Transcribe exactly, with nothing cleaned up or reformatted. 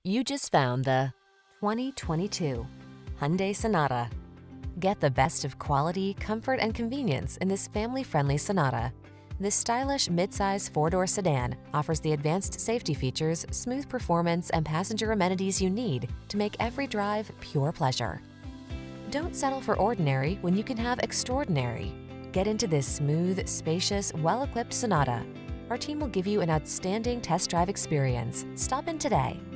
You just found the twenty twenty-two Hyundai Sonata. Get the best of quality, comfort, and convenience in this family-friendly Sonata. This stylish midsize four-door sedan offers the advanced safety features, smooth performance, and passenger amenities you need to make every drive pure pleasure. Don't settle for ordinary when you can have extraordinary. Get into this smooth, spacious, well-equipped Sonata. Our team will give you an outstanding test drive experience. Stop in today.